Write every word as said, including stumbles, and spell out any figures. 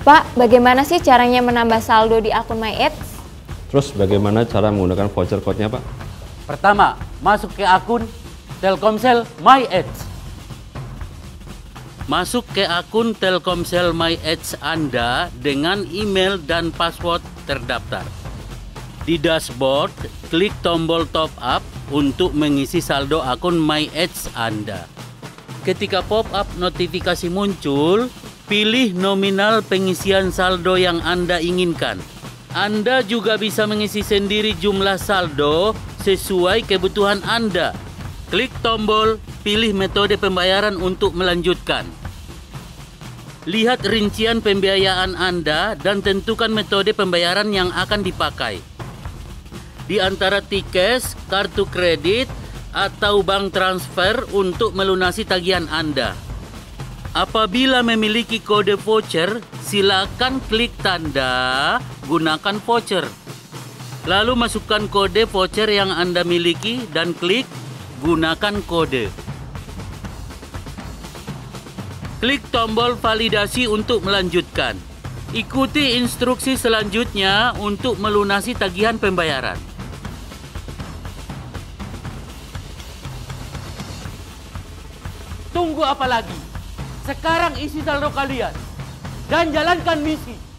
Pak, bagaimana sih caranya menambah saldo di akun MyEds? Terus bagaimana cara menggunakan voucher code-nya, Pak? Pertama, masuk ke akun Telkomsel MyEds. Masuk ke akun Telkomsel MyEds Anda dengan email dan password terdaftar. Di dashboard, klik tombol top up untuk mengisi saldo akun MyEds Anda. Ketika pop-up notifikasi muncul, pilih nominal pengisian saldo yang Anda inginkan. Anda juga bisa mengisi sendiri jumlah saldo sesuai kebutuhan Anda. Klik tombol pilih metode pembayaran untuk melanjutkan. Lihat rincian pembiayaan Anda dan tentukan metode pembayaran yang akan dipakai. Di antara T-Cash, kartu kredit, atau bank transfer untuk melunasi tagihan Anda. Apabila memiliki kode voucher, silakan klik tanda gunakan voucher. Lalu masukkan kode voucher yang Anda miliki dan klik gunakan kode. Klik tombol validasi untuk melanjutkan. Ikuti instruksi selanjutnya untuk melunasi tagihan pembayaran. Tunggu apa lagi? Sekarang isi saldo kalian dan jalankan misi.